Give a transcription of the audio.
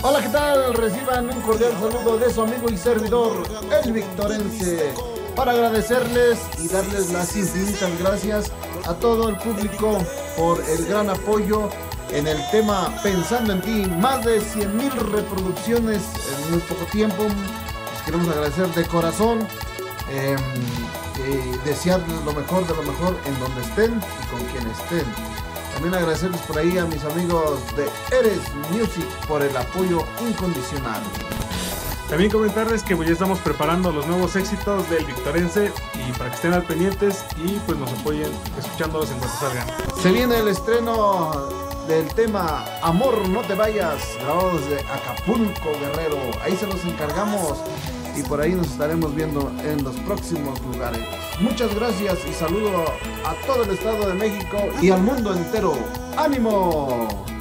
Hola, ¿qué tal? Reciban un cordial saludo de su amigo y servidor, el Victorense, para agradecerles y darles las infinitas gracias a todo el público por el gran apoyo en el tema Pensando en Ti. Más de 100,000 reproducciones en muy poco tiempo. Les queremos agradecer de corazón y desearles lo mejor de lo mejor en donde estén y con quien estén. También agradecerles por ahí a mis amigos de Eres Music por el apoyo incondicional. También comentarles que pues ya estamos preparando los nuevos éxitos del Victorense y para que estén al pendientes y pues nos apoyen escuchándolos en cuanto salgan. Se viene el estreno del tema Amor No Te Vayas, grabado desde Acapulco, Guerrero. Ahí se los encargamos y por ahí nos estaremos viendo en los próximos lugares. Muchas gracias y saludo a todo el Estado de México y al mundo entero. ¡Ánimo!